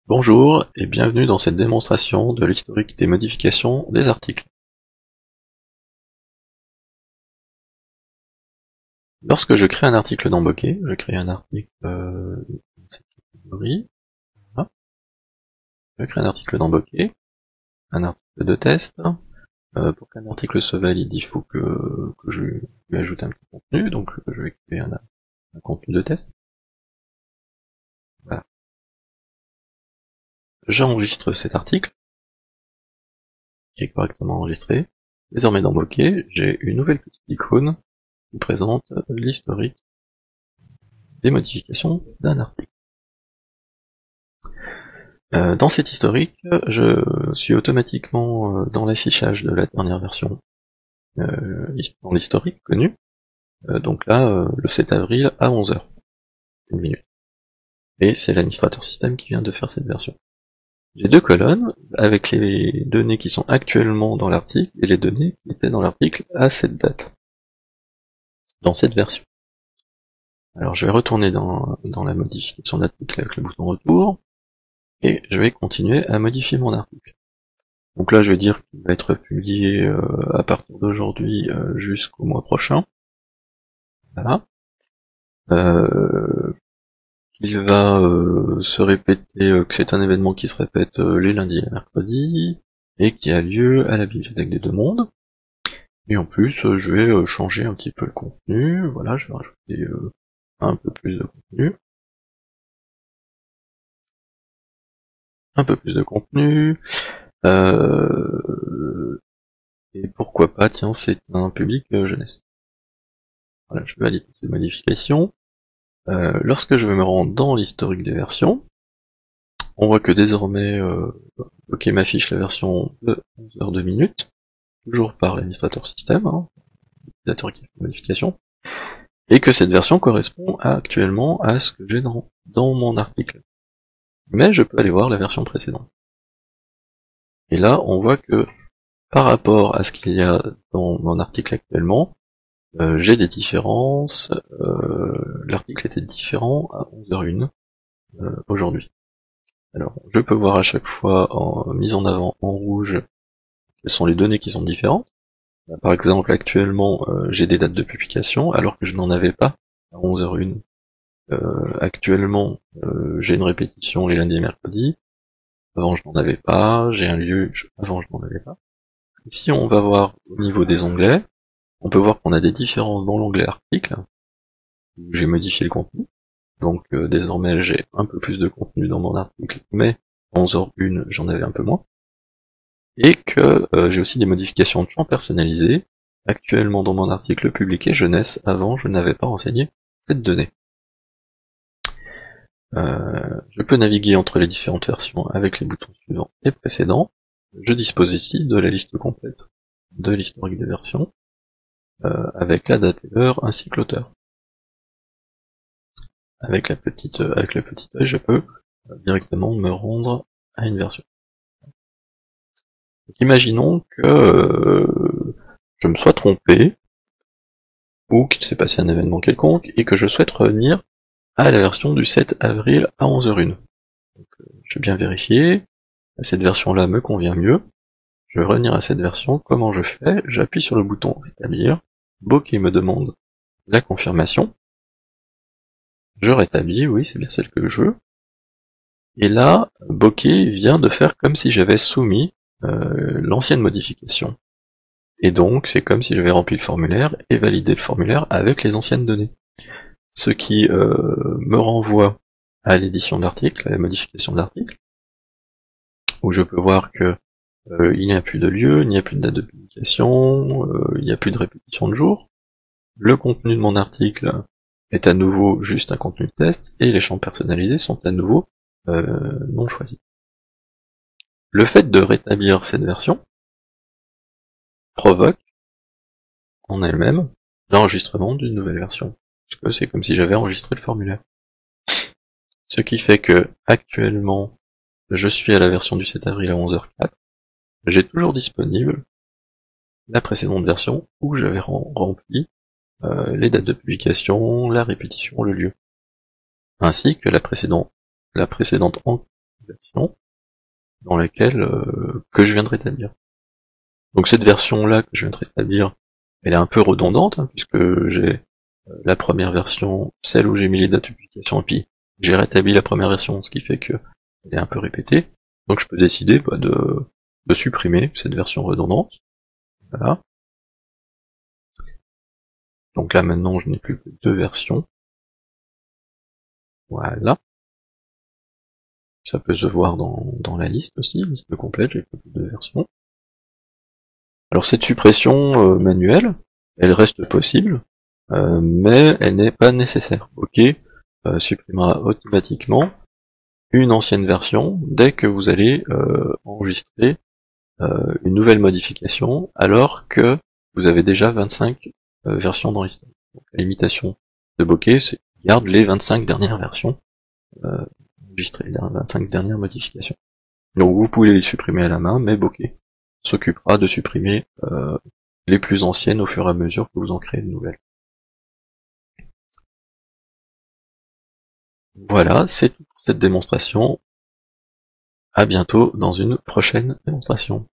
Bonjour et bienvenue dans cette démonstration de l'historique des modifications des articles. Lorsque je crée un article dans Bokeh, je crée un article dans cette catégorie. Voilà. Je crée un article dans Bokeh, un article de test. Pour qu'un article se valide, il faut que je lui ajoute un petit contenu, donc je vais créer un contenu de test. Voilà. J'enregistre cet article, qui est correctement enregistré. Désormais dans Bokeh, j'ai une nouvelle petite icône qui présente l'historique des modifications d'un article. Dans cet historique, je suis automatiquement dans l'affichage de la dernière version dans l'historique connu. Donc là, le 7 avril à 11h. Une minute. Et c'est l'administrateur système qui vient de faire cette version. J'ai deux colonnes avec les données qui sont actuellement dans l'article et les données qui étaient dans l'article à cette date. Dans cette version. Alors je vais retourner dans la modification d'article avec le bouton retour. Et je vais continuer à modifier mon article. Donc là je vais dire qu'il va être publié à partir d'aujourd'hui jusqu'au mois prochain. Voilà. Il va se répéter, que c'est un événement qui se répète les lundis et mercredis, et qui a lieu à la Bibliothèque des Deux Mondes. Et en plus je vais changer un petit peu le contenu, voilà, je vais rajouter un peu plus de contenu. Un peu plus de contenu. Et pourquoi pas, tiens, c'est un public jeunesse. Voilà, je valide ces modifications. Lorsque je vais me rendre dans l'historique des versions, on voit que désormais, OK m'affiche la version de 11h02 minutes, toujours par l'administrateur système, l'utilisateur qui fait la modification, et que cette version correspond actuellement à ce que j'ai dans mon article. Mais je peux aller voir la version précédente. Et là, on voit que par rapport à ce qu'il y a dans mon article actuellement, j'ai des différences, l'article était différent à 11h01 aujourd'hui. Alors, je peux voir à chaque fois en mise en avant en rouge quelles sont les données qui sont différentes. Par exemple, actuellement, j'ai des dates de publication alors que je n'en avais pas à 11h01. Actuellement, j'ai une répétition les lundis et mercredis. Avant, je n'en avais pas. J'ai un lieu, avant, je n'en avais pas. Ici, on va voir au niveau des onglets. On peut voir qu'on a des différences dans l'onglet article, où j'ai modifié le contenu. Donc désormais j'ai un peu plus de contenu dans mon article, mais en 11h01 j'en avais un peu moins. Et que j'ai aussi des modifications de champs personnalisés. Actuellement dans mon article publié jeunesse, avant je n'avais pas renseigné cette donnée. Je peux naviguer entre les différentes versions avec les boutons suivants et précédents. Je dispose ici de la liste complète de l'historique des versions, avec la date et l'heure ainsi que l'auteur. Avec le petit œil, je peux directement me rendre à une version. Donc, imaginons que je me sois trompé, ou qu'il s'est passé un événement quelconque, et que je souhaite revenir à la version du 7 avril à 11h01. Donc, je vais bien vérifier, cette version-là me convient mieux. Je vais revenir à cette version, comment je fais? J'appuie sur le bouton rétablir, Bokeh me demande la confirmation. Je rétablis, oui, c'est bien celle que je veux. Et là, Bokeh vient de faire comme si j'avais soumis l'ancienne modification. Et donc, c'est comme si j'avais rempli le formulaire et validé le formulaire avec les anciennes données. Ce qui me renvoie à l'édition de l'article, à la modification de l'article, où je peux voir que il n'y a plus de lieu, il n'y a plus de date de publication, il n'y a plus de répétition de jour. Le contenu de mon article est à nouveau juste un contenu de test, et les champs personnalisés sont à nouveau non choisis. Le fait de rétablir cette version provoque en elle-même l'enregistrement d'une nouvelle version, parce que c'est comme si j'avais enregistré le formulaire. Ce qui fait que actuellement je suis à la version du 7 avril à 11h04, j'ai toujours disponible la précédente version où j'avais rempli les dates de publication, la répétition, le lieu, ainsi que la précédente version dans laquelle que je viens de rétablir. Donc cette version-là que je viens de rétablir, elle est un peu redondante, hein, puisque j'ai la première version, celle où j'ai mis les dates de publication, et puis j'ai rétabli la première version, ce qui fait que elle est un peu répétée. Donc je peux décider de supprimer cette version redondante. Voilà. Donc là maintenant je n'ai plus que 2 versions. Voilà. Ça peut se voir dans la liste aussi, liste complète, j'ai plus que 2 versions. Alors cette suppression manuelle, elle reste possible, mais elle n'est pas nécessaire. OK supprimera automatiquement une ancienne version dès que vous allez enregistrer une nouvelle modification, alors que vous avez déjà 25 versions dans l'histoire. Donc la limitation de Bokeh, c'est garde les 25 dernières versions enregistrées, les 25 dernières modifications. Donc vous pouvez les supprimer à la main, mais Bokeh s'occupera de supprimer les plus anciennes au fur et à mesure que vous en créez de nouvelles. Voilà, c'est tout pour cette démonstration. À bientôt dans une prochaine démonstration.